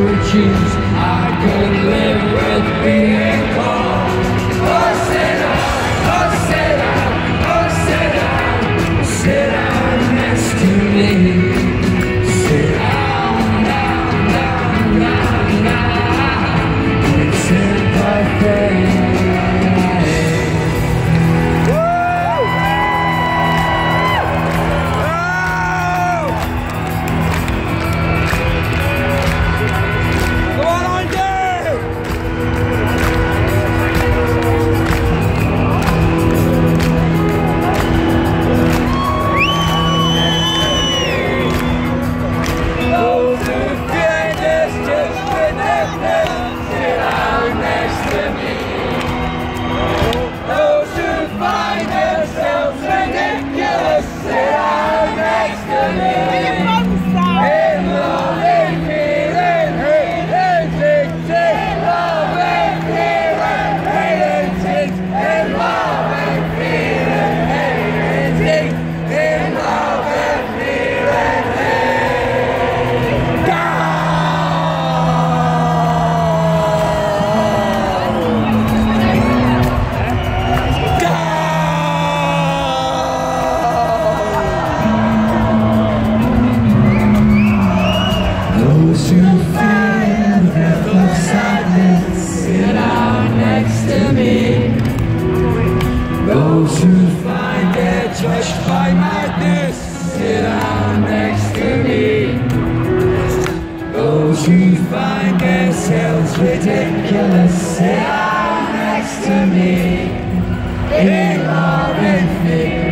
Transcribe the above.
choose. I could live with being called a sinner, a sinner, a sinner. Sit down next to me. Sit down, down, down, down, down. With sympathy. Those who feel the breath of sadness, sit down next to me. Those who find they're touched by madness, sit down next to me. Those who find themselves ridiculous, sit down next to me. In love and fear.